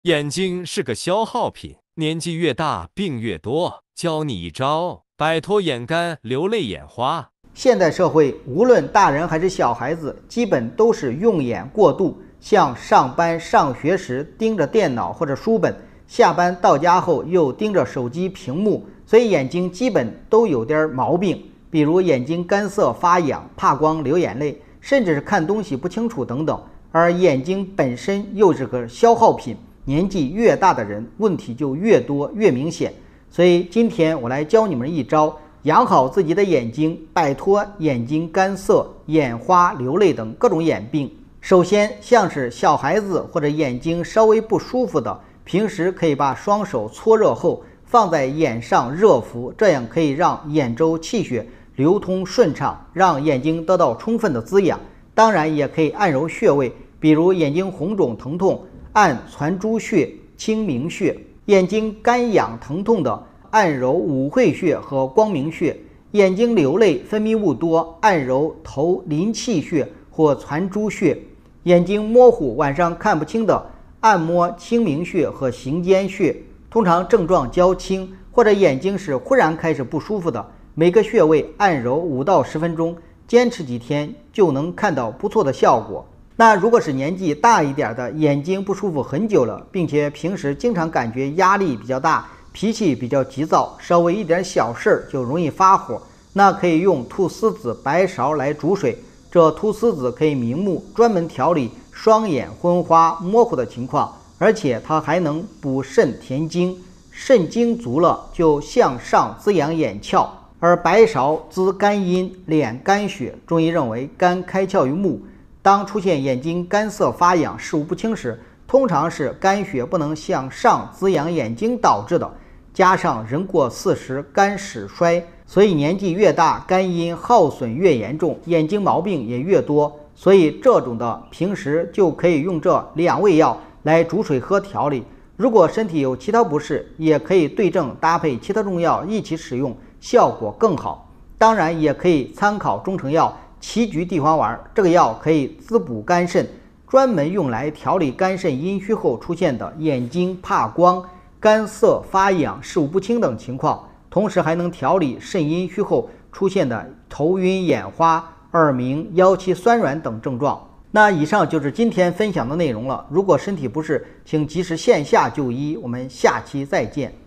眼睛是个消耗品，年纪越大病越多。教你一招，摆脱眼干、流泪、眼花。 现代社会，无论大人还是小孩子，基本都是用眼过度，像上班上学时盯着电脑或者书本，下班到家后又盯着手机屏幕，所以眼睛基本都有点毛病，比如眼睛干涩发痒、怕光、流眼泪，甚至是看东西不清楚等等。而眼睛本身又是个消耗品，年纪越大的人问题就越多越明显。所以今天我来教你们一招，养好自己的眼睛，摆脱眼睛干涩、眼花、流泪等各种眼病。首先，像是小孩子或者眼睛稍微不舒服的，平时可以把双手搓热后放在眼上热敷，这样可以让眼周气血流通顺畅，让眼睛得到充分的滋养。当然也可以按揉穴位，比如眼睛红肿疼痛，按攒珠穴、清明穴；眼睛干痒疼痛的，按揉五会穴和光明穴；眼睛流泪分泌物多，按揉头临泣穴或攒珠穴；眼睛模糊晚上看不清的，按摩清明穴和行间穴。通常症状较轻或者眼睛是忽然开始不舒服的，每个穴位按揉5到10分钟，坚持几天就能看到不错的效果。那如果是年纪大一点的，眼睛不舒服很久了，并且平时经常感觉压力比较大，脾气比较急躁，稍微一点小事就容易发火，那可以用菟丝子、白芍来煮水。这菟丝子可以明目，专门调理双眼昏花模糊的情况，而且它还能补肾填精，肾精足了就向上滋养眼窍。而白芍滋肝阴，敛肝血，中医认为肝开窍于目，当出现眼睛干涩发痒、视物不清时，通常是肝血不能向上滋养眼睛导致的，加上人过40肝始衰，所以年纪越大，肝阴耗损越严重，眼睛毛病也越多。所以这种的平时就可以用这2味药来煮水喝调理。如果身体有其他不适，也可以对症搭配其他中药一起使用，效果更好。当然也可以参考中成药杞菊地黄丸，这个药可以滋补肝肾，专门用来调理肝肾阴虚后出现的眼睛怕光、干涩发痒、视物不清等情况，同时还能调理肾阴虚后出现的头晕眼花、耳鸣、腰膝酸软等症状。那以上就是今天分享的内容了，如果身体不适，请及时线下就医，我们下期再见。